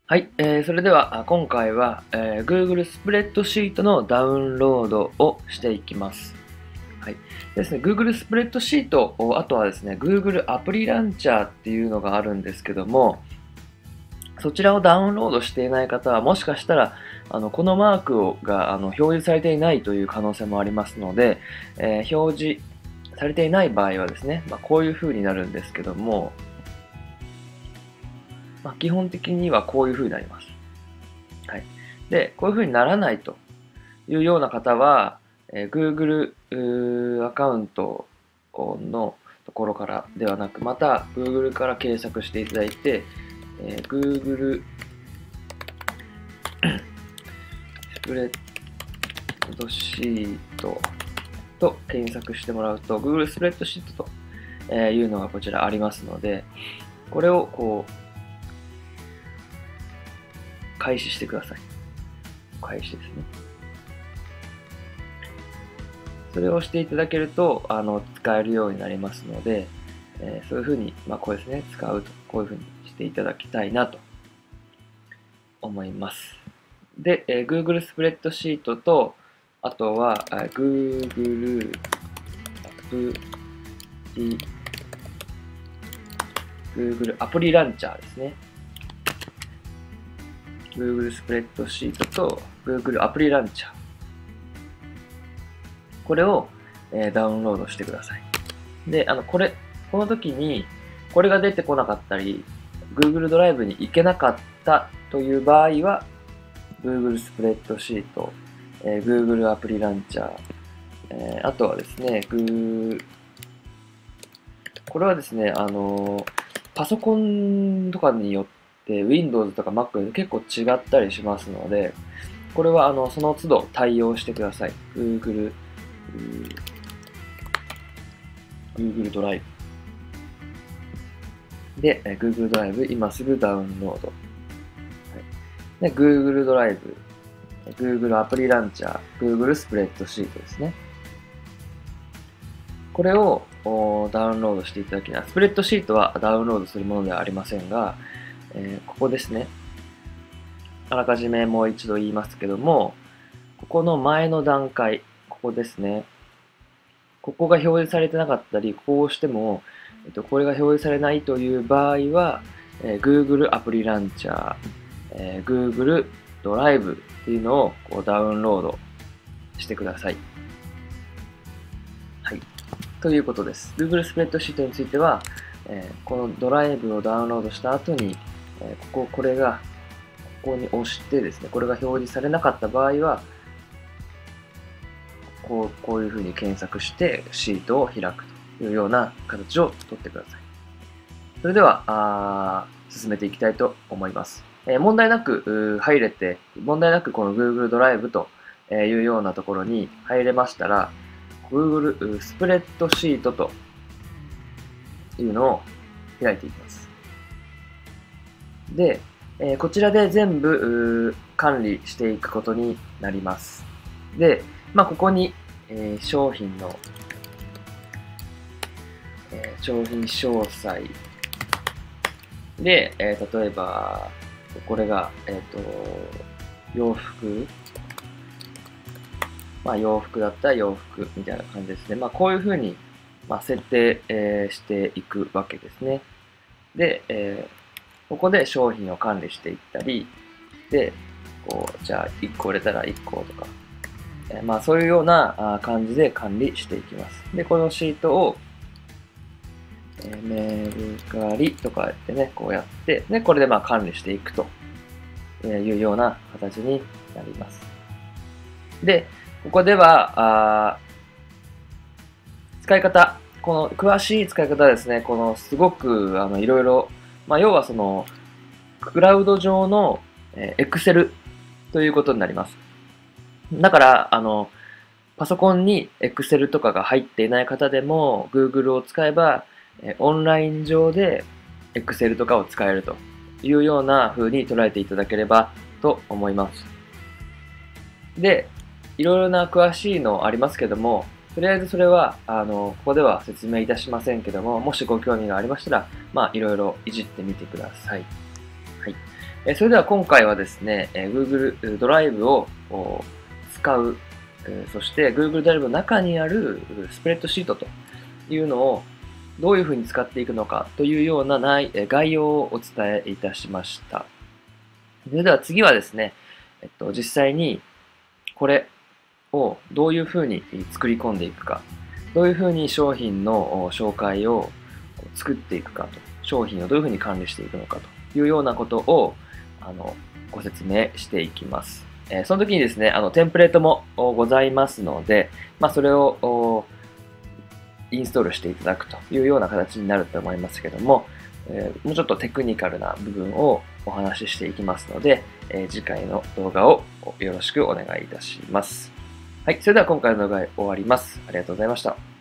はい、それでは今回は、Google スプレッドシートのダウンロードをしていきます。はい。ですね、Google スプレッドシート、あとはですね、Google アプリランチャーっていうのがあるんですけども、そちらをダウンロードしていない方は、もしかしたら、このマークが表示されていないという可能性もありますので、表示されていない場合はですね、こういう風になるんですけども、基本的にはこういう風になります。はい。で、こういう風にならないというような方は、Google アカウントのところからではなく、また Google から検索していただいて、Google スプレッドシートと検索してもらうと、Google スプレッドシートというのがこちらありますので、これをこう、開始してください。開始ですね。それをしていただけると、使えるようになりますので、そういうふうに、これですね、使うと、こういうふうにしていただきたいなと思います。で、Google スプレッドシートと、あとは、Google アプリランチャーですね。Google スプレッドシートと Google アプリランチャー。これを、ダウンロードしてください。で、この時に、これが出てこなかったり、Google ドライブに行けなかったという場合は、Google スプレッドシート、Google アプリランチャー、あとはですね、これはですね、パソコンとかによって Windows とか Mac で結構違ったりしますので、これはその都度対応してください。Google ドライブ。で、Google ドライブ、今すぐダウンロード。で、Google ドライブ、Google アプリランチャー、Google スプレッドシートですね。これをダウンロードしていただきます。スプレッドシートはダウンロードするものではありませんが、ここですね。あらかじめもう一度言いますけども、ここの前の段階、ここですね。ここが表示されてなかったり、こうしても、これが表示されないという場合は、Google アプリランチャー、Google ドライブっていうのをこうダウンロードしてください。はい。ということです。Google スプレッドシートについては、このドライブをダウンロードした後に、これが、ここに押してですね、これが表示されなかった場合は、こういうふうに検索してシートを開くというような形をとってください。それでは、進めていきたいと思います。問題なく入れて、問題なくこの Google ドライブというようなところに入れましたら、Google スプレッドシートというのを開いていきます。で、こちらで全部管理していくことになります。で、ここに、商品の、商品詳細で、例えば、これが、洋服、洋服だったら洋服みたいな感じですね。こういうふうに、設定、していくわけですね。で、ここで商品を管理していったり、で、じゃあ1個売れたら1個とか、そういうような感じで管理していきます。で、このシートを、メルカリとかやってね、こうやって、で、これで管理していくというような形になります。で、ここでは、使い方、この詳しい使い方はですね、このすごくいろいろ、要はその、クラウド上のExcel ということになります。だから、パソコンに Excel とかが入っていない方でも Google を使えば、オンライン上で Excel とかを使えるというような風に捉えていただければと思います。で、いろいろな詳しいのありますけども、とりあえずそれは、ここでは説明いたしませんけども、もしご興味がありましたら、いろいろいじってみてください。はい。 それでは今回はですね、Google ドライブを使う、そして Google ドライブの中にあるスプレッドシートというのをどういうふうに使っていくのかというような概要をお伝えいたしました。それでは次はですね、実際にこれをどういうふうに作り込んでいくか、どういうふうに商品の紹介を作っていくかと、商品をどういうふうに管理していくのかというようなことをご説明していきます。その時にですね、テンプレートもございますので、それをインストールしていただくというような形になると思いますけども、もうちょっとテクニカルな部分をお話ししていきますので、次回の動画をよろしくお願いいたします。はい、それでは今回の動画終わります。ありがとうございました。